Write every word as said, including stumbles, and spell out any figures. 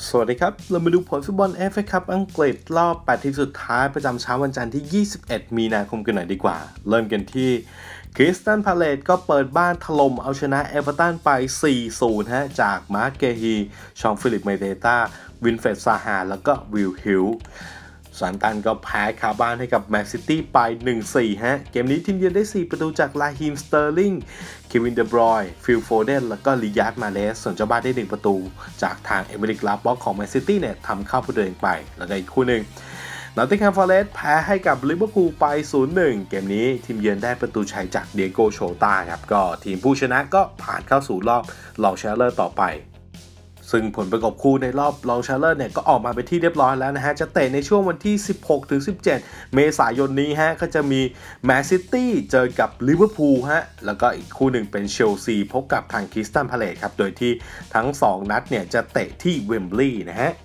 สวัสดีครับเรามาดูผลฟุตบอล เอฟ เอ คัพอังกฤษรอบแปดทีมสุดท้ายประจำเช้าวันจันทร์ที่ยี่สิบเอ็ดมีนาคมกันหน่อยดีกว่าเริ่มกันที่คริสตัลพาเลซก็เปิดบ้านถล่มเอาชนะเอเวอร์ตันไป สี่ศูนย์ ฮะจากมาร์คเกฮีชองฟิลิปเมเดต้าวินเฟรดซาฮาแล้วก็วิลฮิลซันตันก็แพ้คาบ้านให้กับแมนซิตี้ไป หนึ่งสี่ ฮะเกมนี้ทีมเยือนได้สี่ประตูจากลาฮีมสเตอร์ลิงเควินเดบรอยน์ฟิลโฟเดนแล้วก็ลิยาร์ดมาเลสส่วนเจ้าบ้านได้หนึ่งประตูจากทางเอเมริกลาบ็อกของแมนซิตี้เนี่ยทำเข้าประตูเองไปแล้วก็อีกคู่หนึ่งนอตติงแฮมฟอเรสต์แพ้ให้กับลิเวอร์พูลไป ศูนย์หนึ่ง เกมนี้ทีมเยือนได้ประตูชัยจากเดียโกโชตาครับก็ทีมผู้ชนะก็ผ่านเข้าสู่รอบรองชนะเลิศต่อไปซึ่งผลประกอบคู่ในรอบรองชนะเลิศเนี่ยก็ออกมาเป็นที่เรียบร้อยแล้วนะฮะจะเตะในช่วงวันที่ สิบหกถึงสิบเจ็ด เมษายนนี้ฮะก็จะมีแมนซิตี้เจอกับลิเวอร์พูลฮะแล้วก็อีกคู่หนึ่งเป็นเชลซีพบกับทางคริสตัลพาเลซครับโดยที่ทั้งสองนัดเนี่ยจะเตะที่เวมบลีย์นะฮะ